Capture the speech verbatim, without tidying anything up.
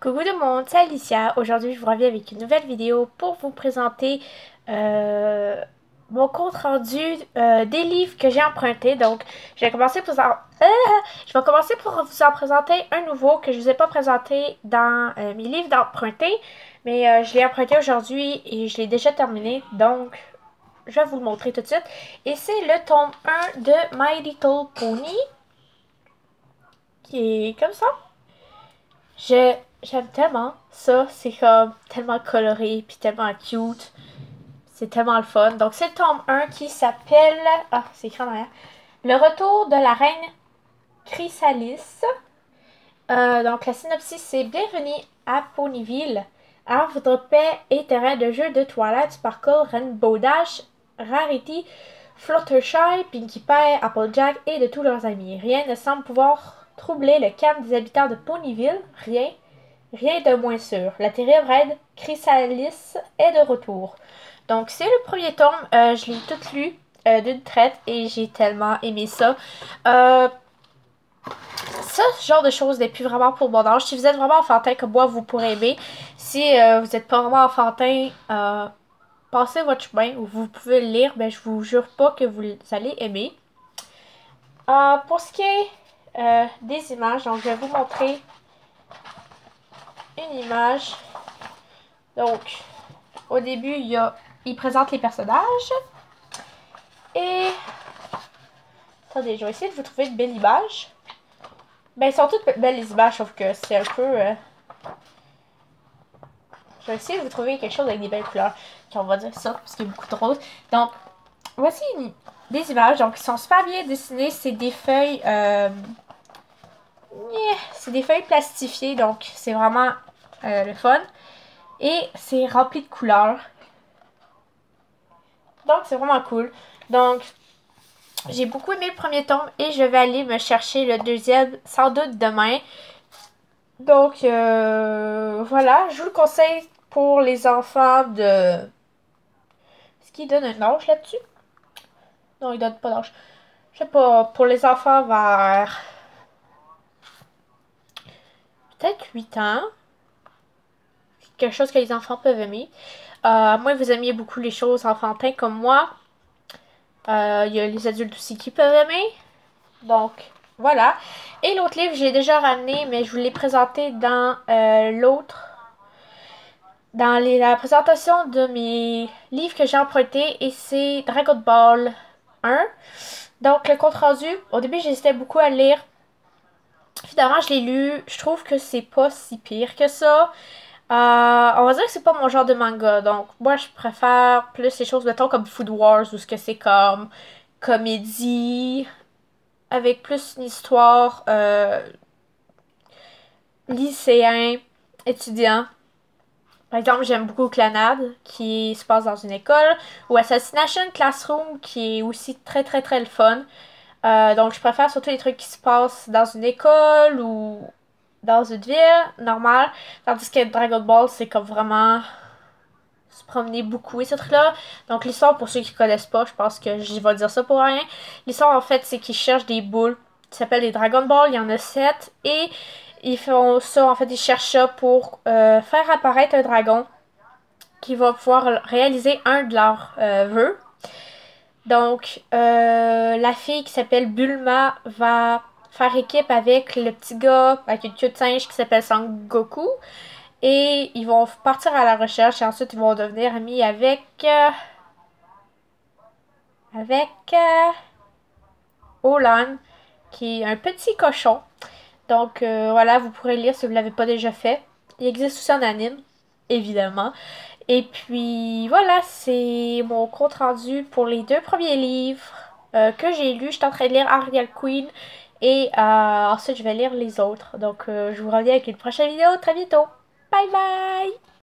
Coucou tout le monde, c'est Alicia. Aujourd'hui, je vous reviens avec une nouvelle vidéo pour vous présenter euh, mon compte rendu euh, des livres que j'ai empruntés. Donc, je vais commencer pour en... euh, je vais commencer pour vous en présenter un nouveau que je ne vous ai pas présenté dans euh, mes livres d'empruntés, mais euh, je l'ai emprunté aujourd'hui et je l'ai déjà terminé. Donc, je vais vous le montrer tout de suite. Et c'est le tome un de My Little Pony, qui est comme ça. Je J'aime tellement ça, c'est comme tellement coloré puis tellement cute. C'est tellement le fun. Donc c'est le tome un qui s'appelle ah, c'est écrit en arrière. Le retour de la reine Chrysalis. Euh, donc la synopsis c'est bienvenue à Ponyville. Havre, paix et terrain de jeu de Twilight Sparkle, Rainbow Dash, Rarity, Fluttershy, Pinkie Pie, Applejack et de tous leurs amis. Rien ne semble pouvoir troubler le calme des habitants de Ponyville. Rien. Rien de moins sûr. La terrible reine Chrysalis est de retour. Donc, c'est le premier tome. Euh, je l'ai tout lu euh, d'une traite et j'ai tellement aimé ça. Euh, ça, ce genre de choses n'est plus vraiment pour mon âge. Si vous êtes vraiment enfantin comme moi, vous pourrez aimer. Si euh, vous n'êtes pas vraiment enfantin, euh, passez votre chemin ou vous pouvez le lire, mais je vous jure pas que vous allez aimer. Euh, pour ce qui est euh, des images, donc je vais vous montrer une image. Donc, au début, il, y a, il présente les personnages. Et... Attendez, je vais essayer de vous trouver une belle image. Ben, elles sont toutes belles les images, sauf que c'est un peu... Euh... Je vais essayer de vous trouver quelque chose avec des belles couleurs. Okay, on va dire ça, parce qu'il y a beaucoup de rose. Donc, voici une... des images. Donc, ils sont super bien dessinées. C'est des feuilles... Euh... Yeah, c'est des feuilles plastifiées, donc c'est vraiment euh, le fun. Et c'est rempli de couleurs. Donc, c'est vraiment cool. Donc, j'ai beaucoup aimé le premier tome et je vais aller me chercher le deuxième sans doute demain. Donc, euh, voilà. Je vous le conseille pour les enfants de... Est-ce qu'il donne un âge là-dessus? Non, il donne pas d'âge. Je sais pas, pour les enfants vers... peut-être huit ans. Quelque chose que les enfants peuvent aimer. Euh, moi, vous aimiez beaucoup les choses enfantines comme moi. Euh, il y a les adultes aussi qui peuvent aimer. Donc, voilà. Et l'autre livre, j'ai déjà ramené, mais je vous l'ai présenté dans euh, l'autre... Dans les, la présentation de mes livres que j'ai empruntés. Et c'est Dragon Ball un. Donc, le compte rendu, au début, j'hésitais beaucoup à le lire. Finalement, je l'ai lu. Je trouve que c'est pas si pire que ça. Euh, on va dire que c'est pas mon genre de manga. Donc, moi, je préfère plus les choses, mettons, comme Food Wars, ou ce que c'est comme comédie, avec plus une histoire euh, lycéen, étudiant. Par exemple, j'aime beaucoup Clannad, qui se passe dans une école, ou Assassination Classroom, qui est aussi très très très le fun. Euh, donc, je préfère surtout les trucs qui se passent dans une école ou dans une ville normale. Tandis que Dragon Ball, c'est comme vraiment se promener beaucoup et ce truc-là. Donc, l'histoire, pour ceux qui connaissent pas, je pense que je vais dire ça pour rien. L'histoire, en fait, c'est qu'ils cherchent des boules qui s'appellent les Dragon Ball. Il y en a sept. Et ils font ça, en fait, ils cherchent ça pour euh, faire apparaître un dragon qui va pouvoir réaliser un de leurs euh, vœux. Donc, euh, la fille qui s'appelle Bulma va faire équipe avec le petit gars avec une queue de singe qui s'appelle Sangoku. Et ils vont partir à la recherche et ensuite ils vont devenir amis avec... Euh, avec... Euh, Olan, qui est un petit cochon. Donc, euh, voilà, vous pourrez lire si vous ne l'avez pas déjà fait. Il existe aussi en anime, évidemment. Et puis, voilà, c'est mon compte rendu pour les deux premiers livres euh, que j'ai lus. Je suis en train de lire Ariel Queen. Et euh, ensuite, je vais lire les autres. Donc, euh, je vous reviens avec une prochaine vidéo très bientôt. Bye bye!